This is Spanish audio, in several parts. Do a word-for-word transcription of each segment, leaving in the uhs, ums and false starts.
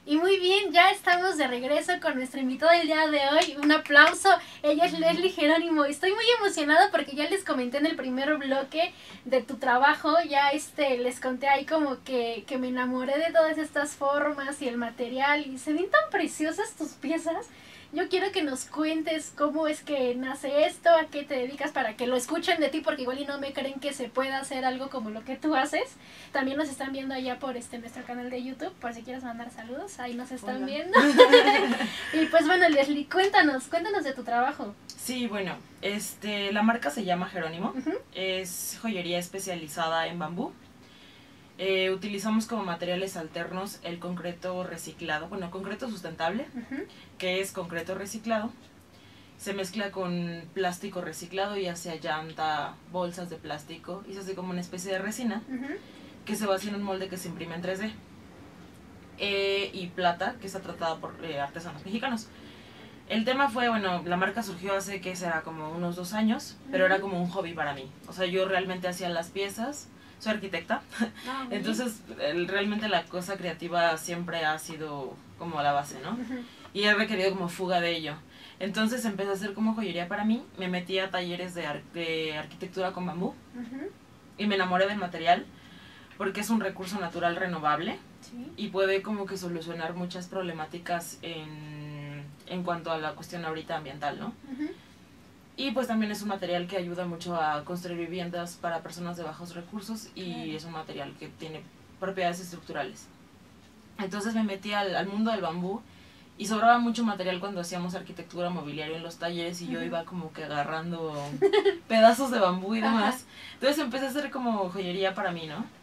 Y muy bien, ya estamos de regreso con nuestra invitada del día de hoy. Un aplauso. Ella es Leslie Jerónimo. Estoy muy emocionada porque ya les comenté en el primer bloque de tu trabajo. Ya este les conté ahí como que, que me enamoré de todas estas formas y el material. Y se ven tan preciosas tus piezas. Yo quiero que nos cuentes cómo es que nace esto, a qué te dedicas para que lo escuchen de ti, porque igual y no me creen que se pueda hacer algo como lo que tú haces. También nos están viendo allá por este nuestro canal de YouTube, por si quieres mandar saludos, ahí nos están Hola. viendo. Y pues bueno, Leslie, cuéntanos, cuéntanos de tu trabajo. Sí, bueno, este, la marca se llama Jerónimo, uh-huh. Es joyería especializada en bambú. Eh, utilizamos como materiales alternos el concreto reciclado, bueno, concreto sustentable, uh-huh. que es concreto reciclado. Se mezcla con plástico reciclado, ya sea llanta, bolsas de plástico, y se hace como una especie de resina, uh-huh. que se vacía en un molde que se imprime en tres D. Eh, y plata, que está tratada por eh, artesanos mexicanos. El tema fue, bueno, la marca surgió hace, que será como unos dos años, uh-huh. pero era como un hobby para mí. O sea, yo realmente hacía las piezas. Soy arquitecta, oh, entonces el, realmente la cosa creativa siempre ha sido como la base, ¿no? Uh-huh. Y he requerido como fuga de ello. Entonces empecé a hacer como joyería para mí, me metí a talleres de, ar de arquitectura con bambú, uh-huh. y me enamoré del material porque es un recurso natural renovable, ¿sí? Y puede como que solucionar muchas problemáticas en, en cuanto a la cuestión ahorita ambiental, ¿no? Uh-huh. Y pues también es un material que ayuda mucho a construir viviendas para personas de bajos recursos y okay. es un material que tiene propiedades estructurales. Entonces me metí al, al mundo del bambú y sobraba mucho material cuando hacíamos arquitectura mobiliaria en los talleres y uh-huh. yo iba como que agarrando pedazos de bambú y demás. Uh-huh. Entonces empecé a hacer como joyería para mí, ¿no?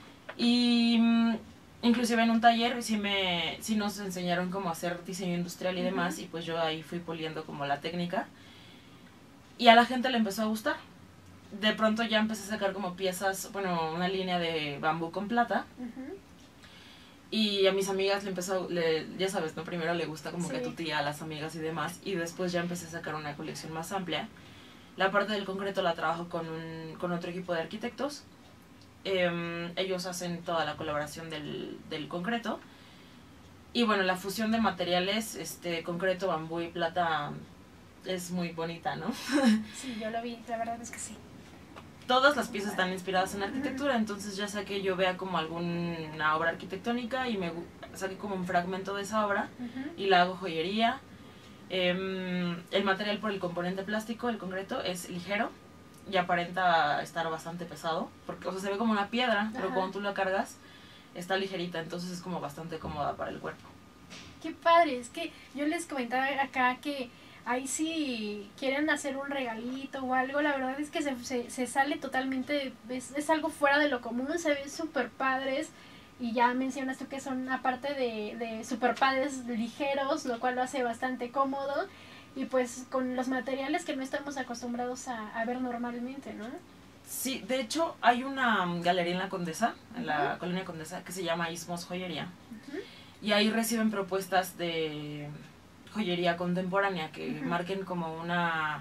Y um, inclusive en un taller sí, me, sí nos enseñaron cómo hacer diseño industrial y uh-huh. demás, y pues yo ahí fui poliendo como la técnica. Y a la gente le empezó a gustar. De pronto ya empecé a sacar como piezas, bueno, una línea de bambú con plata. Uh-huh. Y a mis amigas le empezó, le, ya sabes, ¿no? Primero le gusta como sí. que a tu tía, a las amigas y demás. Y después ya empecé a sacar una colección más amplia. La parte del concreto la trabajo con, un, con otro equipo de arquitectos. Eh, ellos hacen toda la colaboración del, del concreto. Y bueno, la fusión de materiales, este, concreto, bambú y plata, es muy bonita, ¿no? Sí, yo lo vi, la verdad es que sí. Todas las piezas están inspiradas en arquitectura, entonces ya sea que yo vea como alguna obra arquitectónica y me saque como un fragmento de esa obra uh-huh. y la hago joyería. Eh, el material por el componente plástico, el concreto, es ligero y aparenta estar bastante pesado, porque o sea, se ve como una piedra, uh-huh. pero cuando tú la cargas está ligerita, entonces es como bastante cómoda para el cuerpo. Qué padre, es que yo les comentaba acá que ahí si quieren hacer un regalito o algo, la verdad es que se, se, se sale totalmente, es, es algo fuera de lo común, se ven súper padres, y ya mencionas tú que son aparte de, de súper padres ligeros, lo cual lo hace bastante cómodo, y pues con los materiales que no estamos acostumbrados a, a ver normalmente, ¿no? Sí, de hecho hay una galería en la Condesa, en la uh-huh. colonia Condesa, que se llama Ismos Joyería, uh-huh. y ahí reciben propuestas de joyería contemporánea que uh-huh. marquen como una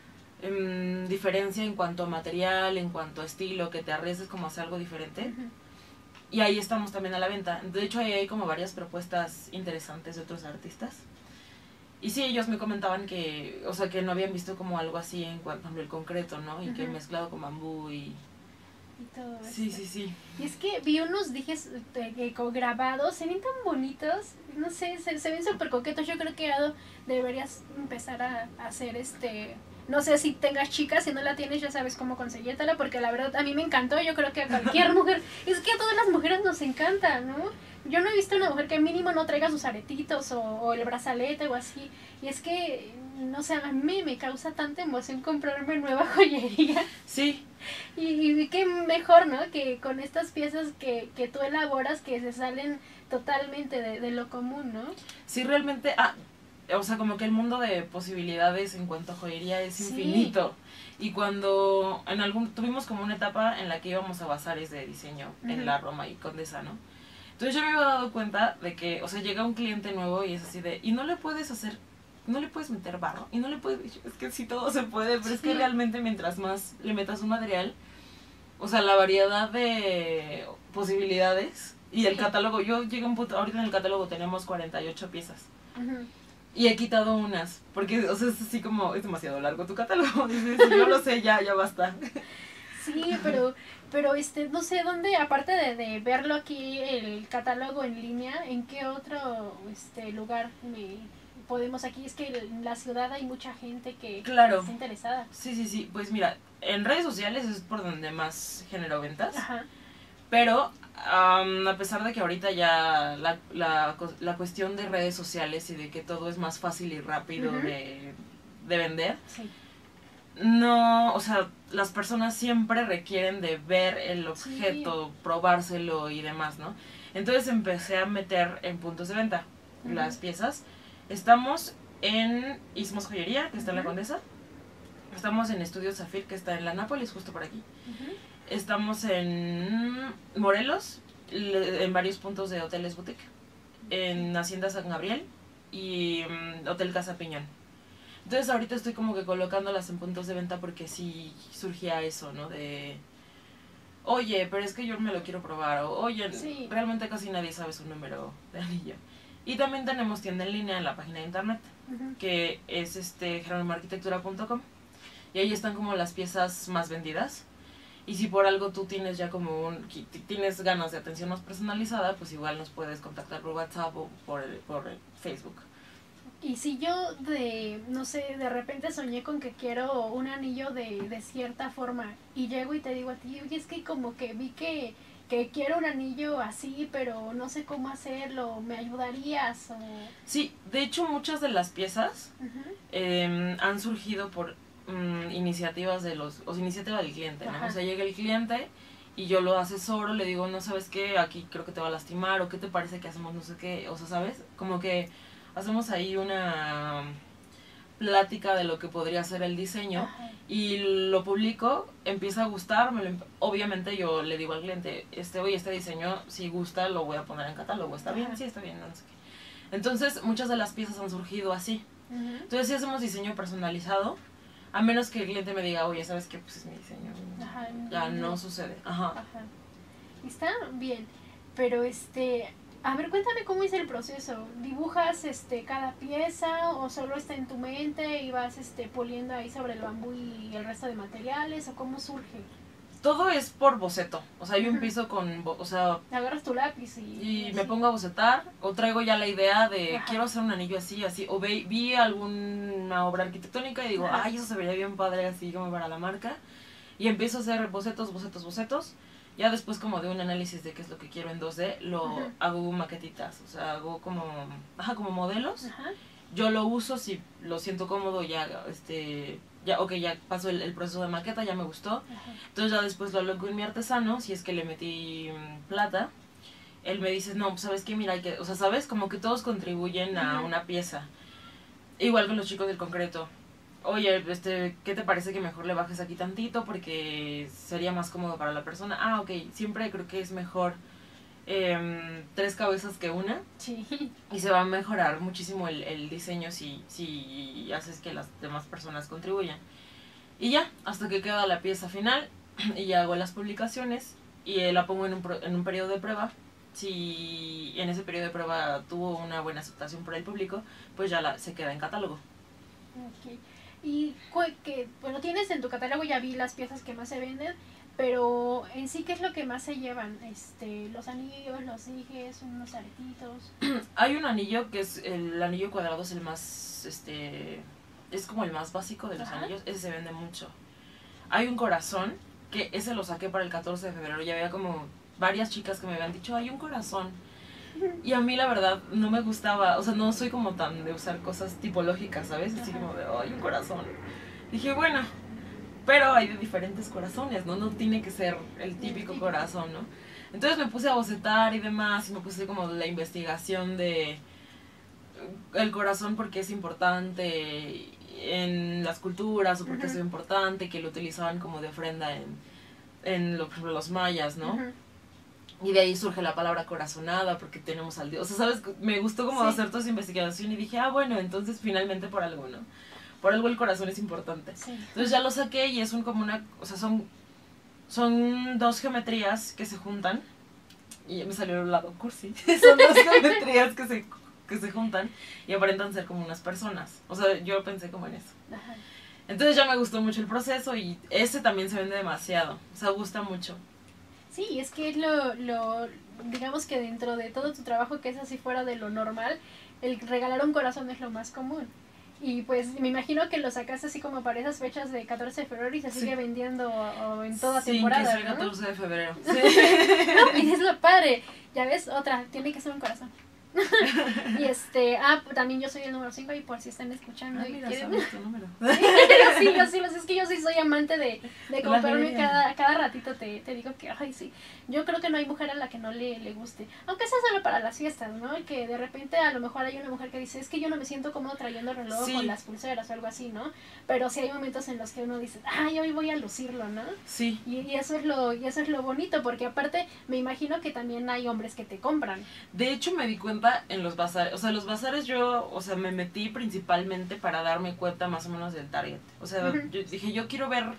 um, diferencia en cuanto a material, en cuanto a estilo, que te arriesgues como a hacer algo diferente. Uh-huh. Y ahí estamos también a la venta. De hecho, ahí hay como varias propuestas interesantes de otros artistas. Y sí, ellos me comentaban que, o sea, que no habían visto como algo así en cuanto al concreto, ¿no? Y uh-huh. que mezclado con bambú y... y todo eso. Sí, sí, sí. Y es que vi unos dijes eh, grabados, se ven tan bonitos, no sé, se, se ven súper coquetos. Yo creo que Ado, deberías empezar a, a hacer este, no sé si tengas chicas, si no la tienes ya sabes cómo conseguírtela, porque la verdad a mí me encantó, yo creo que a cualquier mujer, es que a todas las mujeres nos encanta, ¿no? Yo no he visto una mujer que mínimo no traiga sus aretitos o, o el brazalete o así, y es que, no sé, a mí me causa tanta emoción comprarme nueva joyería. Sí. Y, y qué mejor, ¿no? Que con estas piezas que, que tú elaboras que se salen totalmente de, de lo común, ¿no? Sí, realmente, ah, o sea, como que el mundo de posibilidades en cuanto a joyería es sí. infinito. Y cuando en algún tuvimos como una etapa en la que íbamos a bazares de diseño uh-huh. en la Roma y Condesa, ¿no? Entonces yo me había dado cuenta de que, o sea, llega un cliente nuevo y es así de, y no le puedes hacer, no le puedes meter barro, y no le puedes, es que sí todo se puede, pero sí. es que realmente mientras más le metas un material, o sea, la variedad de posibilidades Y el Sí. catálogo, yo llegué a un punto, ahorita en el catálogo tenemos cuarenta y ocho piezas. Ujú. Y he quitado unas, porque, o sea, es así como, es demasiado largo tu catálogo. Dices, yo lo sé, ya, ya basta. Sí, pero, pero este, no sé dónde, aparte de, de verlo aquí, el catálogo en línea, ¿en qué otro este lugar me podemos aquí? Es que en la ciudad hay mucha gente que, Claro. que está interesada. Sí, sí, sí. Pues mira, en redes sociales es por donde más genero ventas. Ajá. Pero um, a pesar de que ahorita ya la, la, la cuestión de redes sociales y de que todo es más fácil y rápido Ujú. de, de vender, Sí. no, o sea, las personas siempre requieren de ver el objeto, Sí. probárselo y demás, ¿no? Entonces empecé a meter en puntos de venta Ujú. las piezas. Estamos en Ismos Joyería, que está en la Ujú. Condesa. Estamos en Estudios Zafir, que está en la Nápoles, justo por aquí. Ujú. Estamos en Morelos, le- en varios puntos de hoteles boutique. En Hacienda San Gabriel y mm, Hotel Casa Piñón. Entonces ahorita estoy como que colocándolas en puntos de venta porque sí surgía eso, ¿no? De, oye, pero es que yo me lo quiero probar. O, oye, Sí. realmente casi nadie sabe su número de anillo. Y también tenemos tienda en línea en la página de internet, Ujú. que es este jerónimo arquitectura punto com. Y ahí están como las piezas más vendidas. Y si por algo tú tienes ya como un, tienes ganas de atención más personalizada, pues igual nos puedes contactar por WhatsApp o por, el, por el Facebook. Y si yo de, no sé, de repente soñé con que quiero un anillo de, de cierta forma y llego y te digo a ti, oye, es que como que vi que, que quiero un anillo así, pero no sé cómo hacerlo, ¿me ayudarías? O... Sí, de hecho muchas de las piezas Ujú. eh, han surgido por um, iniciativas de los, o sea, iniciativa del cliente, ¿no? Ajá. O sea, llega el cliente y yo lo asesoro, le digo, no sabes qué, aquí creo que te va a lastimar, o qué te parece que hacemos no sé qué, o sea, ¿sabes? Como que hacemos ahí una plática de lo que podría ser el diseño. Ajá. Y lo publico, empieza a gustar, me lo, obviamente yo le digo al cliente, este, oye, este diseño, si gusta, lo voy a poner en catálogo, ¿está bien? Ajá. Sí, está bien, no sé qué. Entonces, muchas de las piezas han surgido así. Ujú. Entonces, si hacemos diseño personalizado, a menos que el cliente me diga, oye, ¿sabes qué? Pues es mi diseño. Ajá. Ya no sucede. Ajá. Ajá. Está bien, pero este, a ver, cuéntame cómo es el proceso. ¿Dibujas este cada pieza o solo está en tu mente y vas este poliendo ahí sobre el bambú y el resto de materiales o cómo surge? Todo es por boceto. O sea, yo Ujú. empiezo con, bo- o sea, Agarras tu lápiz y, y me así. pongo a bocetar, o traigo ya la idea de Ajá. quiero hacer un anillo así, así, o ve, vi alguna obra arquitectónica y digo, Ajá. ay, eso se vería bien padre así como para la marca, y empiezo a hacer bocetos, bocetos, bocetos. Ya después como de un análisis de qué es lo que quiero en dos D, lo Ajá. hago maquetitas, o sea, hago como, ajá, como modelos. Ajá. Yo lo uso si lo siento cómodo, ya, este, ya, ok, ya paso el, el proceso de maqueta, ya me gustó. Ajá. Entonces ya después lo hablo con mi artesano, si es que le metí mm, plata. Él me dice, no, pues sabes qué, mira, hay que, o sea, sabes, como que todos contribuyen a Ujú. una pieza. Igual con los chicos del concreto. Oye, este, ¿qué te parece que mejor le bajes aquí tantito? Porque sería más cómodo para la persona. Ah, ok, siempre creo que es mejor em, tres cabezas que una. Sí. Y se va a mejorar muchísimo el, el diseño si, si haces que las demás personas contribuyan. Y ya, hasta que queda la pieza final y ya hago las publicaciones y eh, la pongo en un, pro- en un periodo de prueba. Si en ese periodo de prueba tuvo una buena aceptación por el público, pues ya la, se queda en catálogo. Ok. Y cu- que, bueno, tienes en tu catálogo, ya vi las piezas que más se venden, pero en sí, ¿qué es lo que más se llevan? Este, los anillos, los dijes, unos aretitos. Hay un anillo que es el anillo cuadrado, es el más, este, es como el más básico de los Ajá. anillos, ese se vende mucho. Hay un corazón, que ese lo saqué para el catorce de febrero, ya había como varias chicas que me habían dicho, hay un corazón. Y a mí la verdad no me gustaba, o sea, no soy como tan de usar cosas tipológicas, ¿sabes? Así Ajá. como de, ay, un corazón. Dije, bueno, pero hay de diferentes corazones, ¿no? No tiene que ser el típico corazón, ¿no? Entonces me puse a bocetar y demás, y me puse como la investigación de el corazón porque es importante en las culturas, o porque Ujú. es importante, que lo utilizaban como de ofrenda en, en lo- por ejemplo, los mayas, ¿no? Ujú. Y de ahí surge la palabra corazonada, porque tenemos al Dios. O sea, ¿sabes? Me gustó como Sí. hacer toda esa investigación y dije, ah, bueno, entonces finalmente por algo, ¿no? Por algo el corazón es importante. Sí. Entonces ya lo saqué y es un como una, o sea, son, son dos geometrías que se juntan. Y me salió el lado cursi. Son dos geometrías que se, que se juntan y aparentan ser como unas personas. O sea, yo pensé como en eso. Ajá. Entonces ya me gustó mucho el proceso y ese también se vende demasiado. O sea, gusta mucho. Sí, es que es lo, lo, digamos que dentro de todo tu trabajo que es así fuera de lo normal, el regalar un corazón es lo más común. Y pues me imagino que lo sacaste así como para esas fechas de catorce de febrero y se sigue Sí. vendiendo o, o en toda Sí, temporada, que es el ¿no? catorce de febrero. Sí. No, y es lo padre. Ya ves, otra, tiene que ser un corazón. Y este, ah, también yo soy el número cinco y por si están escuchando Ah, y mira, quieren... sabes tu número. Sí, yo sí, lo sé, es que yo sí soy amante de, de La comprarme joyería. cada, cada ratito, te, te digo que, ay, sí, yo creo que no hay mujer a la que no le, le guste, aunque sea solo para las fiestas, ¿no? Que de repente a lo mejor hay una mujer que dice, es que yo no me siento cómodo trayendo el reloj Sí. o las pulseras o algo así, ¿no? Pero sí hay momentos en los que uno dice, ay, hoy voy a lucirlo, ¿no? Sí. Y, y eso es lo, y eso es lo bonito, porque aparte me imagino que también hay hombres que te compran. De hecho, me di cuenta en los bazares. O sea, los bazares yo, o sea, me metí principalmente para darme cuenta más o menos del target. O sea, Ujú. yo dije, yo quiero ver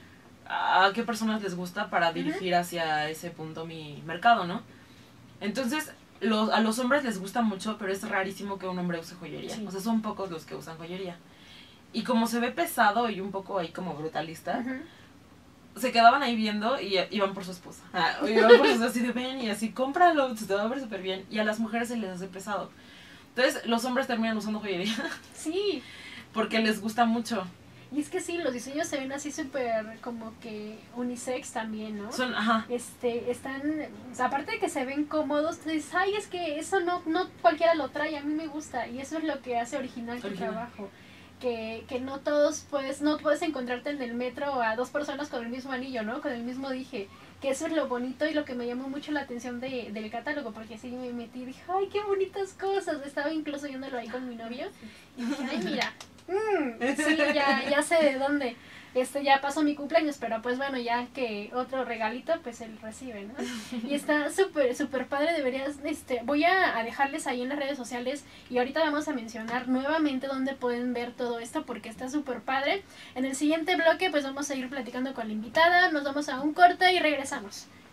a qué personas les gusta para dirigir hacia ese punto mi mercado, ¿no? Entonces, los, a los hombres les gusta mucho, pero es rarísimo que un hombre use joyería. Sí. O sea, son pocos los que usan joyería. Y como se ve pesado y un poco ahí como brutalista, Ujú. se quedaban ahí viendo y iban por su esposa. Ah, o iban por su esposa así de ven y así, cómpralo, se te va a ver súper bien. Y a las mujeres se les hace pesado. Entonces, los hombres terminan usando joyería Sí, porque les gusta mucho. y es que sí, los diseños se ven así súper como que unisex también, ¿no? Son, ajá, Este, están, o sea, aparte de que se ven cómodos, tú dices, ay, es que eso no, no cualquiera lo trae, a mí me gusta, y eso es lo que hace original tu Original. trabajo, que, que no todos puedes, no puedes encontrarte en el metro a dos personas con el mismo anillo, ¿no? Con el mismo dije, que eso es lo bonito y lo que me llamó mucho la atención de, del catálogo, porque así me metí y dije, ay, qué bonitas cosas, estaba incluso viéndolo ahí con mi novio, y dije, ay, mira, mm, sí, ya, ya sé de dónde. Este ya pasó mi cumpleaños, pero pues bueno, ya que otro regalito, pues él recibe, ¿no? Y está súper, súper padre, deberías, este, voy a, a dejarles ahí en las redes sociales y ahorita vamos a mencionar nuevamente dónde pueden ver todo esto porque está súper padre. En el siguiente bloque pues vamos a ir platicando con la invitada, nos vamos a un corte y regresamos.